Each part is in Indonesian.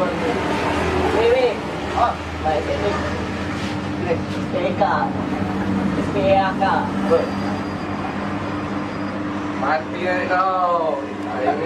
Wih. Oh, baik ini. PK. PK. Mati ya kau. Ini.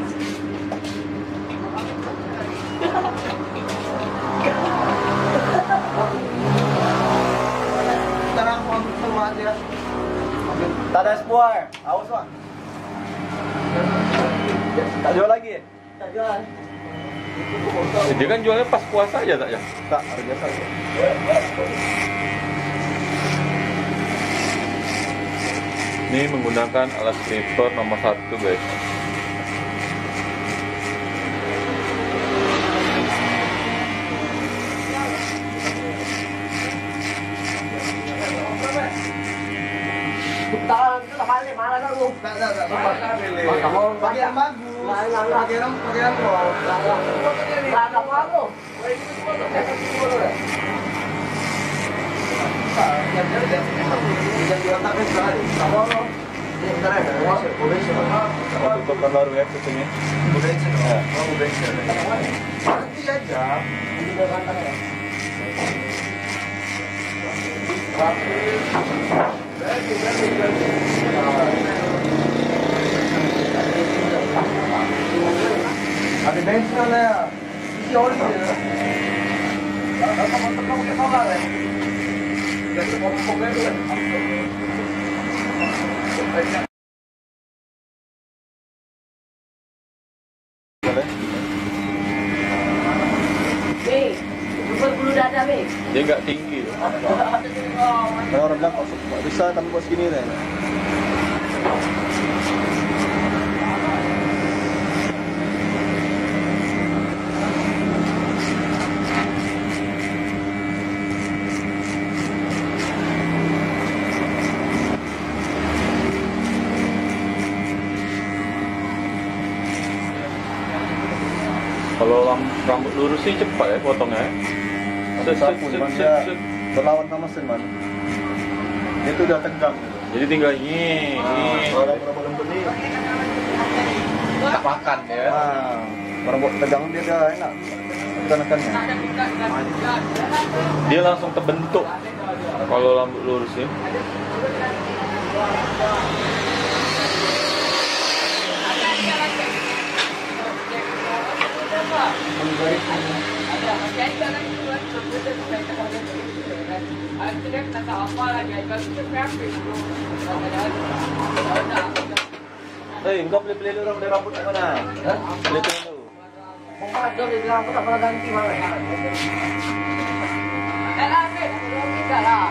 Sekarang mau semua aja. Tak ada sport. Awas Pak. Tak jual lagi? Tak jual. Dia kan jualnya pas puasa aja tak ya? Tak, harga biasa aja. Ini menggunakan alat sniffer nomor 1 guys. Tahan, itu balik malah dulu. Tak. Kamu bagian bagus. Bagian kau. Lah kamu aku. Tutupkan baru ya kucingnya. Nanti aja. Ada bensin ada ya. Isi oli ya. Kamu pakai solar ya. Jadi mau komen dulu. Wih, super bulu dada, wih. Dia nggak tinggi. Kalau orang bilang kok bisa tapi kok segini deh. Kalau rambut lurus sih cepat ya potongnya. Ada sapu, cuman dia berlawan sama mesin man. Dia tuh udah tegang. Jadi tinggal ini. Kalau rambut lembut nih, Tak makan ya. rambut tegang dia udah enak. Tekan-tekannya. Dia langsung terbentuk. Kalau rambut lurus ya. Hei, engkau beli-beli dulu dari rambut yang mana? Beli dulu. Mau ada di bilang aku tak pernah ganti malah. Lah, tidak lah.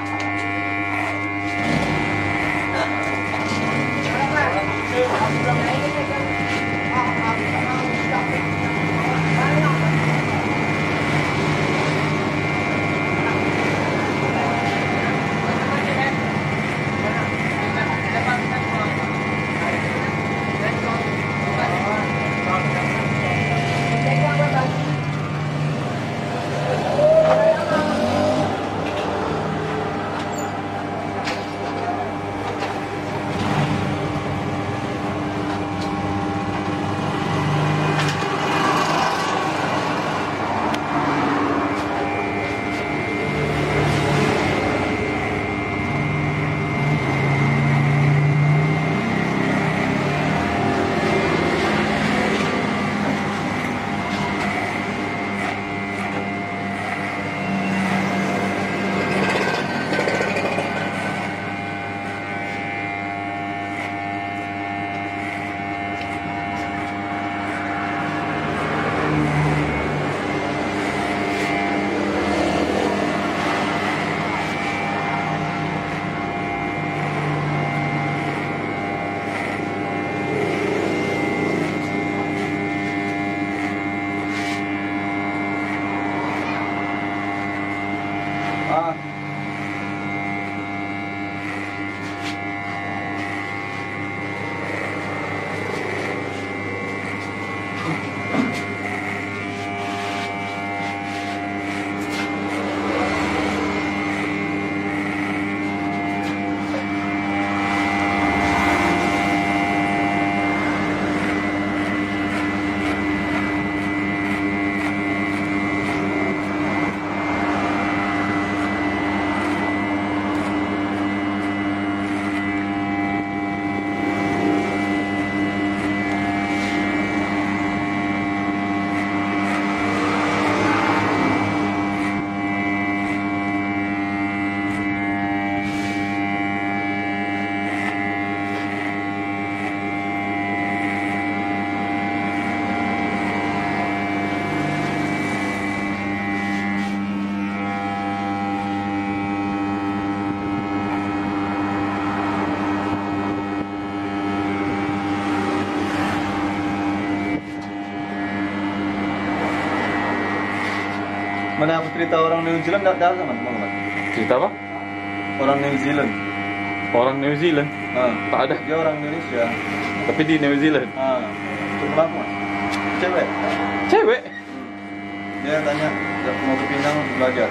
Mana aku cerita orang New Zealand nggak ada sama Muhammad. Cerita apa? Orang New Zealand. Orang New Zealand? Ah, Tak ada. dia orang Indonesia. Tapi di New Zealand. Ah, itu aku mas. Cewek. Cewek? Dia tanya, mau ke Pinang belajar.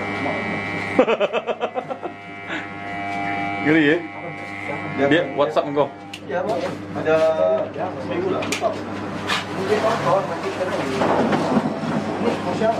Gini ya? Dia WhatsApp engkau. Ya bang, ada seminggu lah. Mungkin kawan nanti kan ini mau siapa?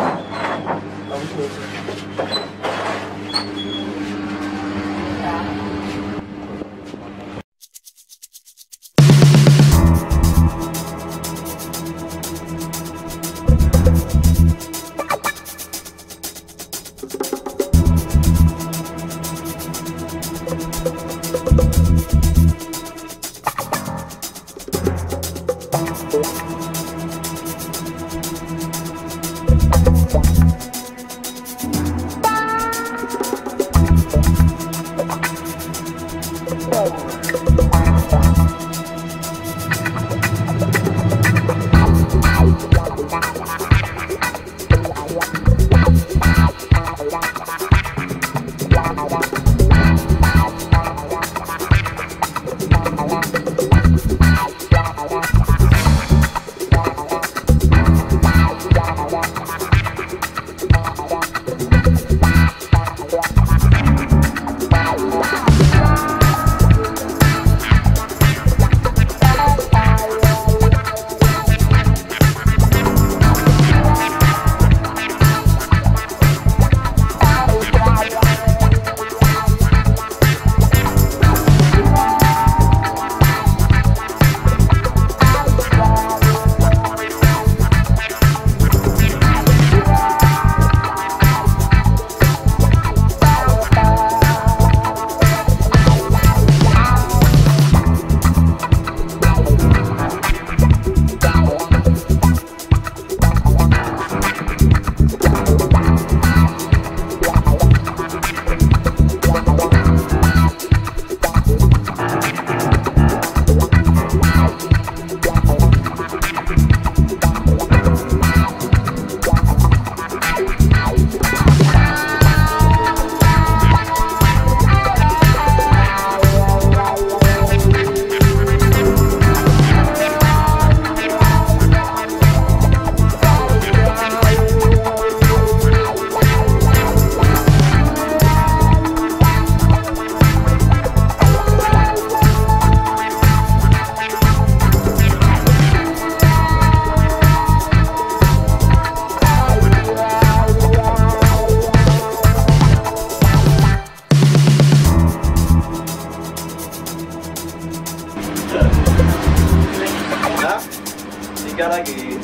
Tiga lagi.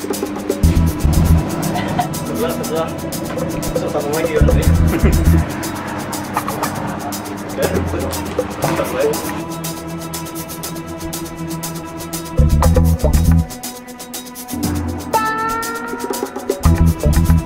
Sebelah. Sambung lagi ya nanti. Oke, sambung lagi.